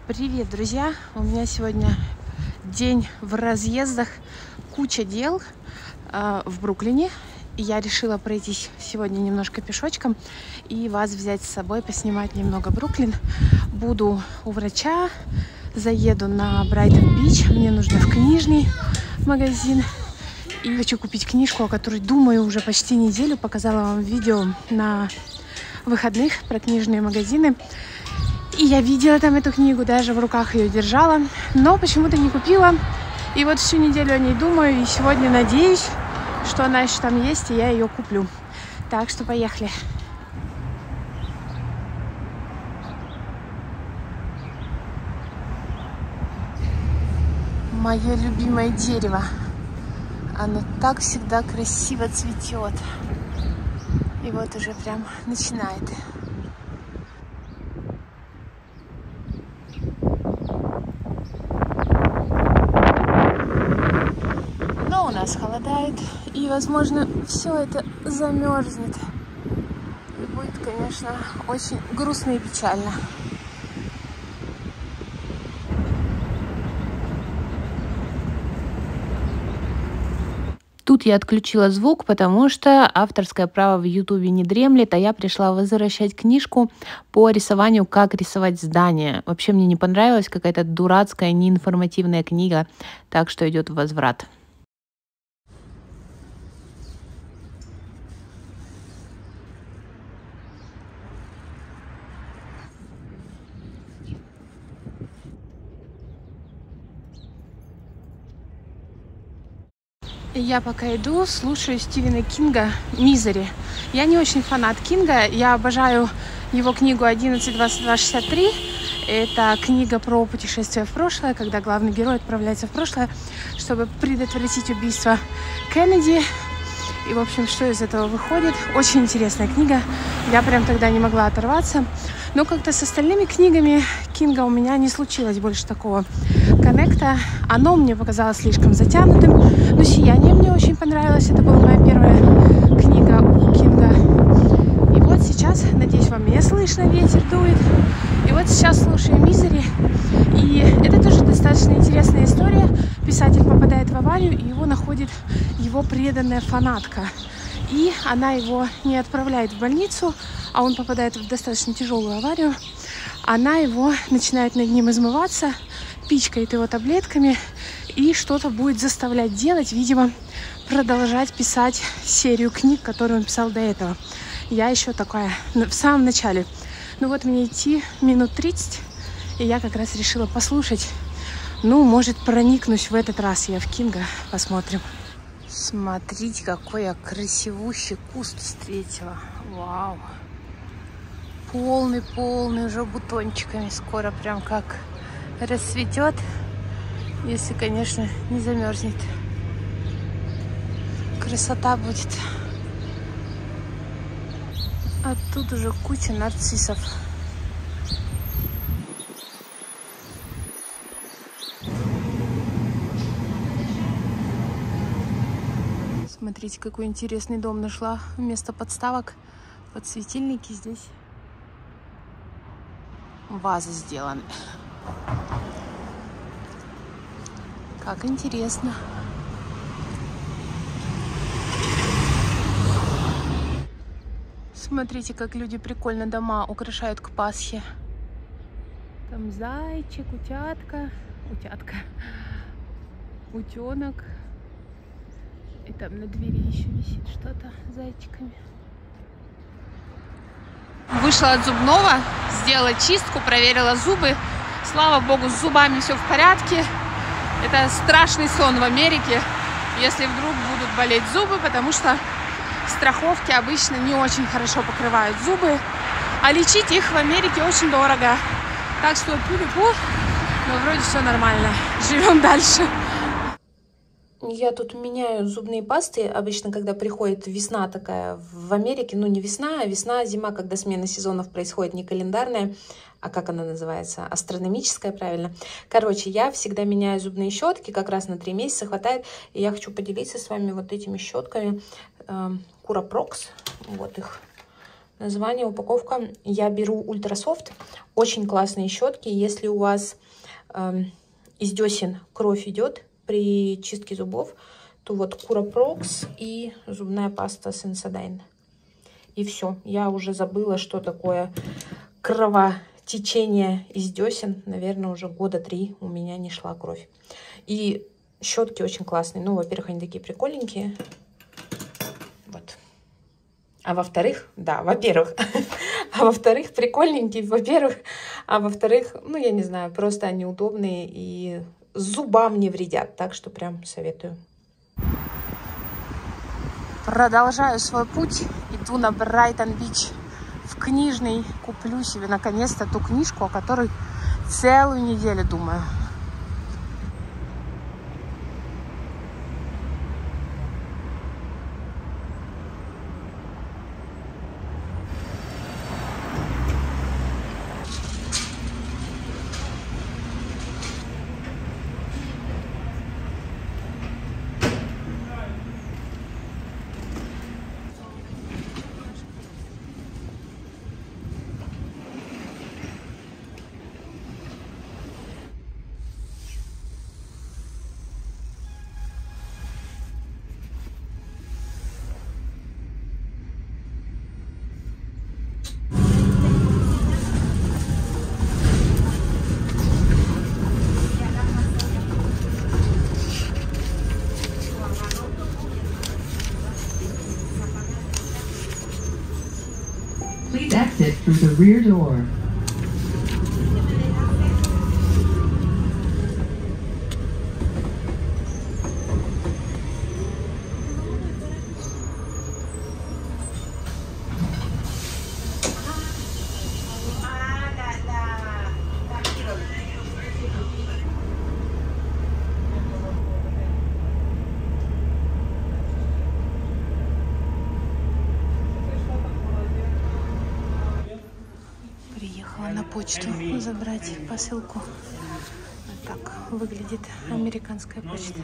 Привет, друзья! У меня сегодня день в разъездах, куча дел в Бруклине. И я решила пройтись сегодня немножко пешочком и вас взять с собой, поснимать немного Бруклин. Буду у врача, заеду на Брайтон-Бич, мне нужно в книжный магазин. И хочу купить книжку, о которой думаю уже почти неделю. Показала вам видео на выходных про книжные магазины. И я видела там эту книгу, даже в руках ее держала, но почему-то не купила. И вот всю неделю о ней думаю, и сегодня надеюсь, что она еще там есть, и я ее куплю. Так что поехали. Мое любимое дерево. Оно так всегда красиво цветет. И вот уже прям начинает. Но у нас холодает, и, возможно, все это замерзнет. И будет, конечно, очень грустно и печально. Тут я отключила звук, потому что авторское право в Ютубе не дремлет, а я пришла возвращать книжку по рисованию «Как рисовать здания». Вообще мне не понравилась какая-то дурацкая, неинформативная книга, так что идет возврат. Я пока иду, слушаю Стивена Кинга «Мизери». Я не очень фанат Кинга, я обожаю его книгу «11-22-63». Это книга про путешествие в прошлое, когда главный герой отправляется в прошлое, чтобы предотвратить убийство Кеннеди. И, в общем, что из этого выходит? Очень интересная книга. Я прям тогда не могла оторваться. Но как-то с остальными книгами Кинга у меня не случилось больше такого коннекта. Оно мне показалось слишком затянутым. Но «Сияние» мне очень понравилось. Это была моя первая книга у Кинга. И вот сейчас, надеюсь, вам меня слышно, ветер дует. И вот сейчас слушаю «Мизери». И это тоже достаточно интересная история. Писатель попадает в аварию, и его находит его преданная фанатка. И она его не отправляет в больницу, а он попадает в достаточно тяжелую аварию. Она его начинает над ним измываться, пичкает его таблетками и что-то будет заставлять делать, видимо, продолжать писать серию книг, которую он писал до этого. Я еще такая в самом начале. Ну вот мне идти минут 30, и я как раз решила послушать. Ну, может, проникнусь в этот раз я в Кинга. Посмотрим. Смотрите, какой я красивущий куст встретила. Вау. Полный уже бутончиками. Скоро прям как расцветет. Если, конечно, не замерзнет. Красота будет. А тут уже куча нарциссов. Смотрите, какой интересный дом нашла. Вместо подставок подсветильники здесь вазы сделаны. Как интересно. Смотрите, как люди прикольно дома украшают к Пасхе. Там зайчик, утенок. И там на двери еще висит что-то с зайчиками. Вышла от зубного, сделала чистку, проверила зубы. Слава богу, с зубами все в порядке. Это страшный сон в Америке, если вдруг будут болеть зубы, потому что страховки обычно не очень хорошо покрывают зубы. А лечить их в Америке очень дорого. Так что пу-пу-пу, но вроде все нормально. Живем дальше. Я тут меняю зубные пасты. Обычно, когда приходит весна такая в Америке, ну не весна, а весна, зима, когда смена сезонов происходит не календарная, а как она называется? Астрономическая, правильно. Короче, я всегда меняю зубные щетки, как раз на 3 месяца хватает. И я хочу поделиться с вами вот этими щетками. Curaprox. Вот их Название, упаковка. Я беру Ультрасофт. Очень классные щетки. Если у вас из десен кровь идет при чистке зубов, то вот Curaprox и зубная паста Sensodyne. И все. Я уже забыла, что такое кровотечение из десен. Наверное, уже года 3 у меня не шла кровь. И щетки очень классные. Ну, во-первых, они такие прикольненькие. Вот. А во-вторых, да, во-первых. А во-вторых, прикольненькие, во-первых. А во-вторых, ну, я не знаю, просто они удобные и зубам не вредят. Так что прям советую. Продолжаю свой путь. Иду на Брайтон-Бич в книжный. Куплю себе наконец-то ту книжку, о которой целую неделю думаю. Please exit through the rear door. На почту забрать посылку. Вот так выглядит американская почта.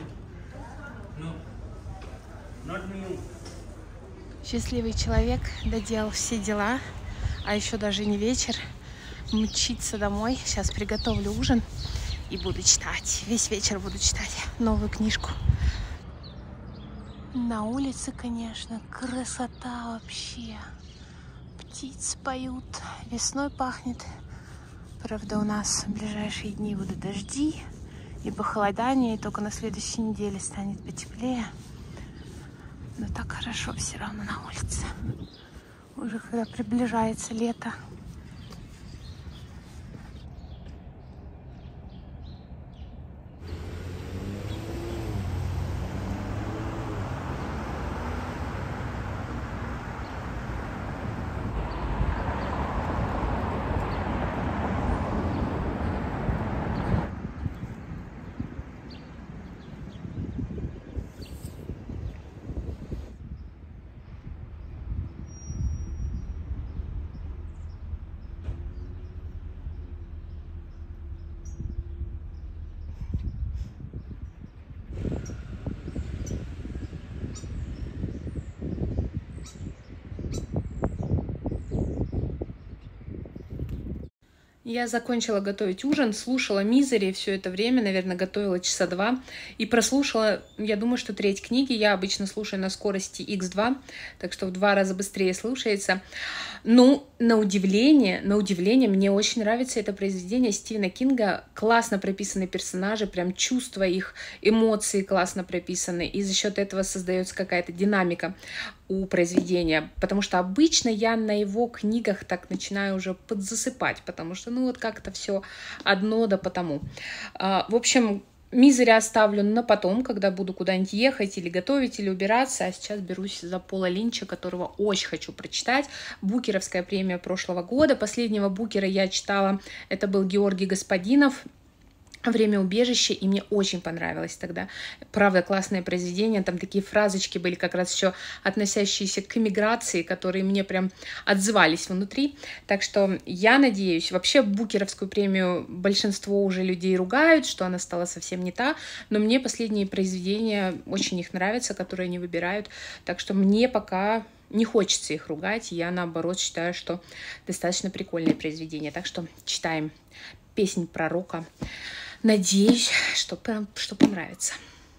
Счастливый человек доделал все дела, а еще даже не вечер. Мчиться домой. Сейчас приготовлю ужин и буду читать. Весь вечер буду читать новую книжку. На улице, конечно, красота вообще. Птицы поют, весной пахнет. Правда, у нас в ближайшие дни будут дожди и похолодание, и только на следующей неделе станет потеплее. Но так хорошо все равно на улице. Уже когда приближается лето. Я закончила готовить ужин, слушала Мизери все это время, наверное, готовила часа 2, и прослушала, я думаю, что треть книги. Я обычно слушаю на скорости X2, так что в 2 раза быстрее слушается. Ну, на удивление, мне очень нравится это произведение Стивена Кинга. Классно прописаны персонажи, прям чувства их, эмоции классно прописаны, и за счет этого создается какая-то динамика у произведения, потому что обычно я на его книгах так начинаю уже подзасыпать, потому что, ну, вот как-то все одно да потому. В общем, Мизери оставлю на потом, когда буду куда-нибудь ехать или готовить, или убираться, а сейчас берусь за Пола Линча, которого очень хочу прочитать. Букеровская премия прошлого года. Последнего Букера я читала, это был Георгий Господинов, «Время убежища», и мне очень понравилось тогда. Правда, классное произведение, там такие фразочки были как раз еще относящиеся к эмиграции, которые мне прям отзывались внутри. Так что я надеюсь, вообще Букеровскую премию большинство уже людей ругают, что она стала совсем не та, но мне последние произведения очень их нравятся, которые они выбирают. Так что мне пока не хочется их ругать. Я, наоборот, считаю, что достаточно прикольное произведение. Так что читаем «Песнь пророка». Надеюсь, что понравится.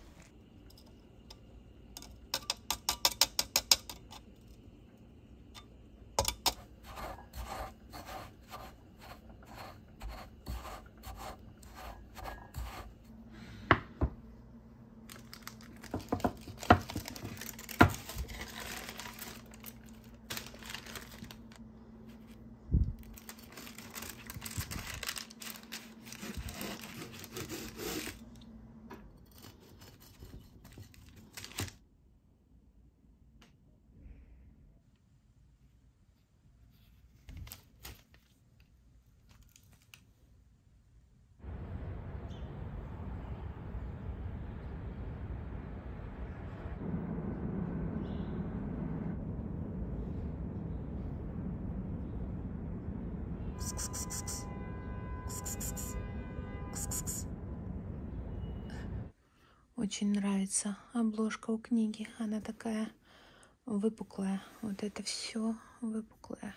Очень нравится обложка у книги. Она такая выпуклая. Вот это все выпуклое.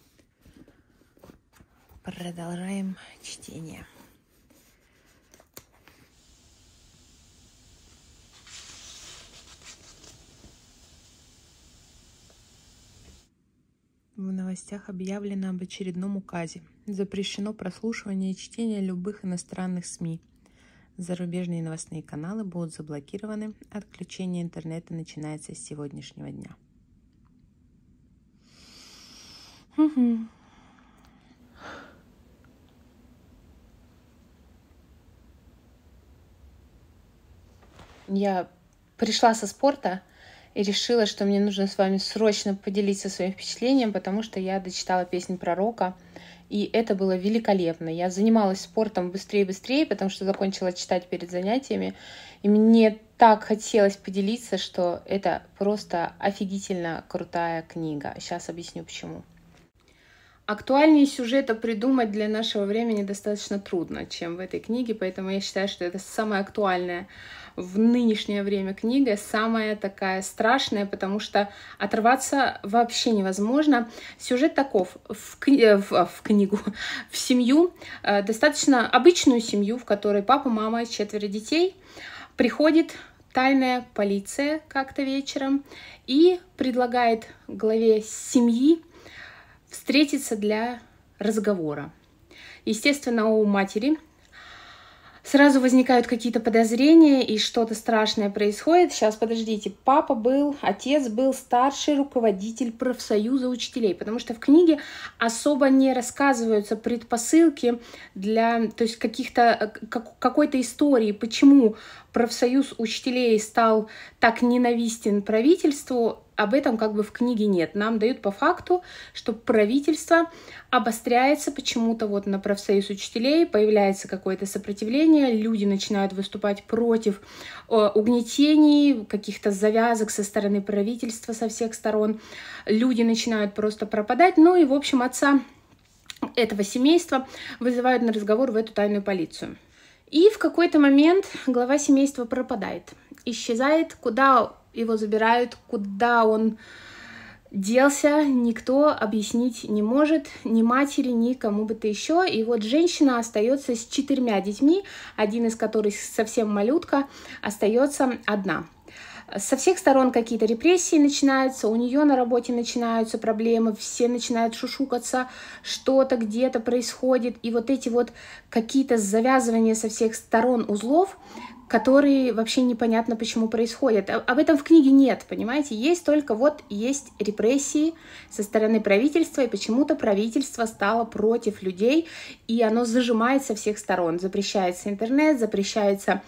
Продолжаем чтение. В новостях объявлено об очередном указе. Запрещено прослушивание и чтение любых иностранных СМИ. Зарубежные новостные каналы будут заблокированы. Отключение интернета начинается с сегодняшнего дня. Я пришла со спорта и решила, что мне нужно с вами срочно поделиться своим впечатлением, потому что я дочитала «Песнь пророка», и это было великолепно. Я занималась спортом быстрее и быстрее, потому что закончила читать перед занятиями, и мне так хотелось поделиться, что это просто офигительно крутая книга. Сейчас объясню, почему. Актуальнее сюжета придумать для нашего времени достаточно трудно, чем в этой книге, поэтому я считаю, что это самая актуальная в нынешнее время книга, самая такая страшная, потому что оторваться вообще невозможно. Сюжет таков: в семью, достаточно обычную семью, в которой папа, мама и 4 детей, приходит тайная полиция как-то вечером и предлагает главе семьи встретиться для разговора. Естественно, у матери сразу возникают какие-то подозрения, и что-то страшное происходит. Сейчас, подождите. Отец был старший руководитель профсоюза учителей, потому что в книге особо не рассказываются предпосылки то есть какой-то истории, почему профсоюз учителей стал так ненавистен правительству. Об этом как бы в книге нет. Нам дают по факту, что правительство обостряется почему-то вот на профсоюз учителей, появляется какое-то сопротивление, люди начинают выступать против угнетений, каких-то завязок со стороны правительства, со всех сторон. Люди начинают просто пропадать. Ну и, в общем, отца этого семейства вызывают на разговор в эту тайную полицию. И в какой-то момент глава семейства пропадает, исчезает, куда его забирают, куда он делся, никто объяснить не может, ни матери, ни кому бы то еще. И вот женщина остается с 4 детьми, один из которых совсем малютка, остается одна. Со всех сторон какие-то репрессии начинаются, у нее на работе начинаются проблемы, все начинают шушукаться, что-то где-то происходит. И вот эти вот какие-то завязывания со всех сторон узлов, которые вообще непонятно, почему происходят. Об этом в книге нет, понимаете? Есть только есть репрессии со стороны правительства, и почему-то правительство стало против людей, и оно зажимает со всех сторон. Запрещается интернет, запрещается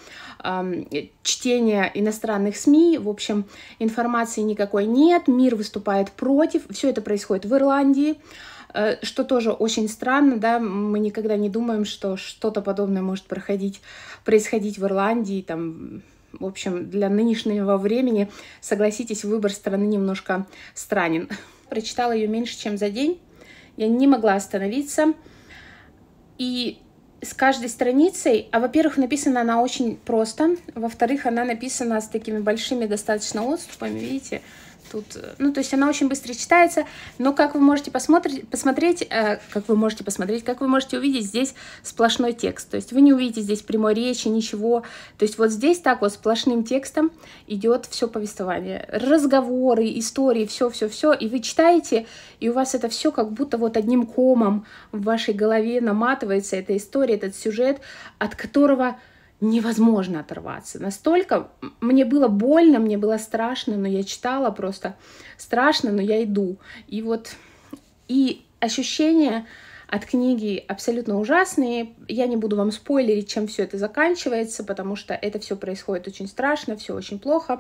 чтение иностранных СМИ, в общем, информации никакой нет, мир выступает против. Все это происходит в Ирландии, что тоже очень странно, да, мы никогда не думаем, что что-то подобное может происходить в Ирландии, там, в общем, для нынешнего времени, согласитесь, выбор страны немножко странен. Прочитала ее меньше, чем за день, я не могла остановиться, и с каждой страницей, во-первых, написана она очень просто, во-вторых, она написана с такими большими достаточно отступами, видите, Тут, ну, то есть она очень быстро читается, но как вы можете посмотреть, как вы можете увидеть, здесь сплошной текст. То есть вы не увидите здесь прямой речи, ничего. То есть вот здесь так вот сплошным текстом идет все повествование. Разговоры, истории, все-все-все. И вы читаете, и у вас это все как будто вот одним комом в вашей голове наматывается эта история, этот сюжет, от которого невозможно оторваться. Настолько мне было больно, мне было страшно, но я читала просто страшно, но я иду. И вот и ощущения от книги абсолютно ужасные. Я не буду вам спойлерить, чем все это заканчивается, потому что это все происходит очень страшно, все очень плохо.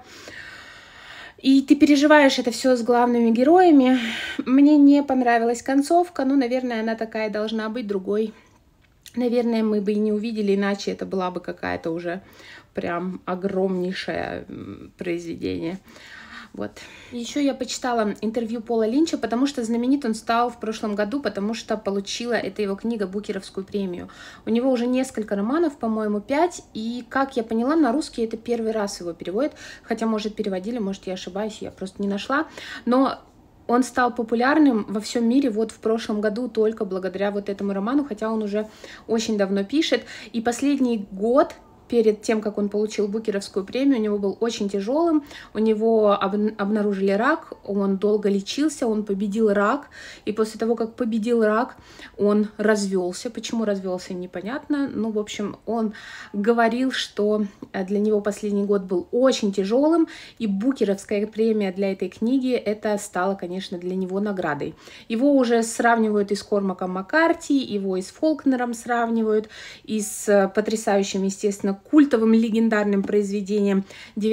И ты переживаешь это все с главными героями. Мне не понравилась концовка, но, наверное, она такая должна быть, другой. Наверное, мы бы и не увидели, иначе это была бы какая-то уже прям огромнейшее произведение. Вот. Еще я почитала интервью Пола Линча, потому что знаменит он стал в прошлом году, потому что получила эта его книга Букеровскую премию. У него уже несколько романов, по-моему, 5, и, как я поняла, на русский это первый раз его переводят, хотя, может, переводили, может, я ошибаюсь, я просто не нашла, но он стал популярным во всем мире вот в прошлом году только благодаря вот этому роману, хотя он уже очень давно пишет. И последний год, перед тем, как он получил Букеровскую премию, у него был очень тяжелым, у него обнаружили рак, он долго лечился, он победил рак, и после того, как победил рак, он развелся. Почему развелся, непонятно. Ну, в общем, он говорил, что для него последний год был очень тяжелым, и Букеровская премия для этой книги, это стало, конечно, для него наградой. Его уже сравнивают и с Кормаком Маккарти, его и с Фолкнером сравнивают, и с потрясающим, естественно, культовым легендарным произведением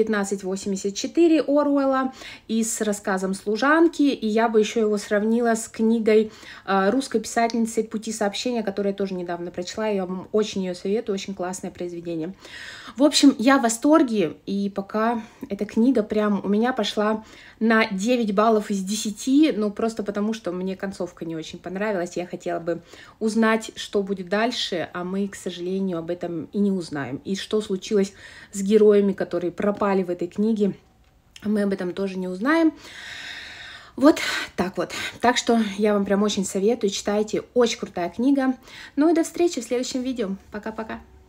1984 Оруэлла и с рассказом «Служанки». И я бы еще его сравнила с книгой русской писательницы «Пути сообщения», которую я тоже недавно прочла. Я вам очень ее советую, очень классное произведение. В общем, я в восторге, и пока эта книга прям у меня пошла на 9 баллов из 10, ну просто потому, что мне концовка не очень понравилась. Я хотела бы узнать, что будет дальше, а мы, к сожалению, об этом и не узнаем. И что случилось с героями, которые пропали в этой книге, мы об этом тоже не узнаем. Вот так вот. Так что я вам прям очень советую, читайте. Очень крутая книга. Ну и до встречи в следующем видео. Пока-пока.